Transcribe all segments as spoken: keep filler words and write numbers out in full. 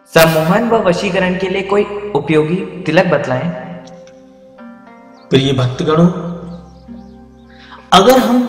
सम्मोहन व वशीकरण के लिए कोई उपयोगी तिलक बतलाएं। प्रिय भक्तगणों, अगर हम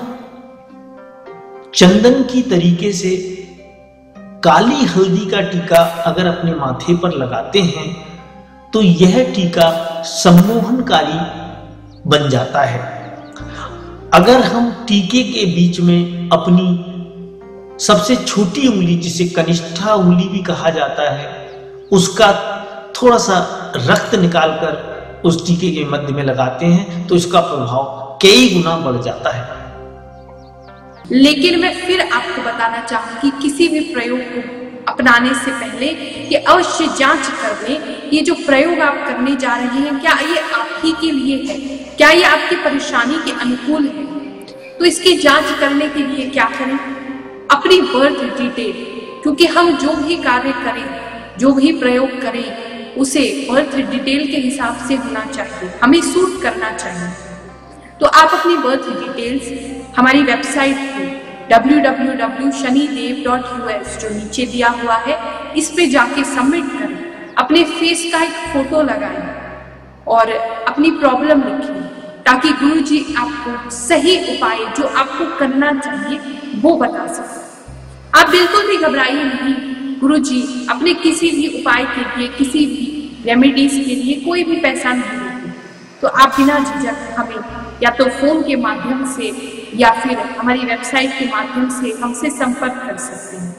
चंदन की तरीके से काली हल्दी का टीका अगर अपने माथे पर लगाते हैं तो यह टीका सम्मोहनकारी बन जाता है। अगर हम टीके के बीच में अपनी सबसे छोटी उंगली, जिसे कनिष्ठा उंगली भी कहा जाता है, उसका थोड़ा सा रक्त निकालकर उस टीके के मध्य में लगाते हैं तो इसका प्रभाव कई गुना बढ़ जाता है। लेकिन मैं फिर आपको बताना चाहूंगी, किसी भी प्रयोग को अपनाने से पहले ये अवश्य जांच कर लें, ये जो प्रयोग आप करने जा रहे हैं क्या ये आप ही के लिए है, क्या ये आपकी परेशानी के अनुकूल है। तो इसकी जांच करने के लिए क्या करें, अपनी बर्थ डिटेल, क्योंकि हम जो भी कार्य करें, जो भी प्रयोग करें, उसे बर्थ डिटेल के हिसाब से होना चाहिए, हमें सूट करना चाहिए। तो आप अपनी बर्थ डिटेल्स हमारी वेबसाइट पे W W W dot Shanidev dot U S जो नीचे दिया हुआ है, इस पे जाके सबमिट करें, अपने फेस का एक फोटो लगाएं और अपनी प्रॉब्लम लिखें, ताकि गुरुजी आपको सही उपाय जो आपको करना चाहिए वो बता सकें। आप बिल्कुल भी घबराइए नहीं, गुरुजी अपने किसी भी उपाय के लिए, किसी भी रेमेडीज के लिए कोई भी पैसा नहीं लेते। तो आप बिना झिझक हमें या तो फोन के माध्यम से या फिर हमारी वेबसाइट के माध्यम से हमसे संपर्क कर सकते हैं।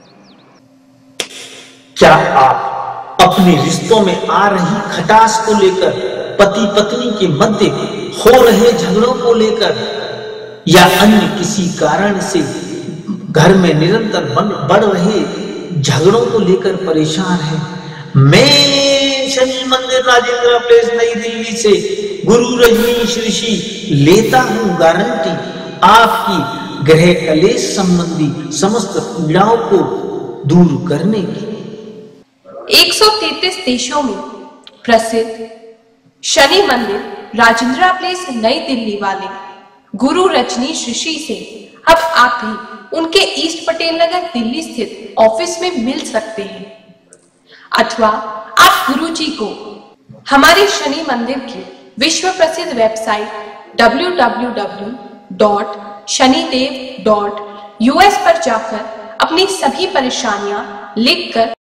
क्या आप अपने रिश्तों में आ रही खटास को लेकर, पति पत्नी के मध्य हो रहे झगड़ों को लेकर या अन्य किसी कारण से घर में निरंतर बढ़ रहे झगड़ों को लेकर परेशान हैं? मैं शनि मंदिर राजेंद्र प्लेस नई दिल्ली से गुरु रजनीश ऋषि लेता हूं गारंटी आपकी ग्रह कलेश संबंधी समस्त पीड़ाओं को दूर करने की। एक सौ तैंतीस देशों में प्रसिद्ध शनि मंदिर राजेंद्र प्लेस नई दिल्ली वाले गुरु रजनीश ऋषि से अब आप भी उनके ईस्ट पटेल नगर दिल्ली स्थित ऑफिस में मिल सकते हैं, अथवा आप गुरुजी को हमारे शनि मंदिर की विश्व प्रसिद्ध website W W W dot Shanidev dot U S पर जाकर अपनी सभी परेशानियां लिखकर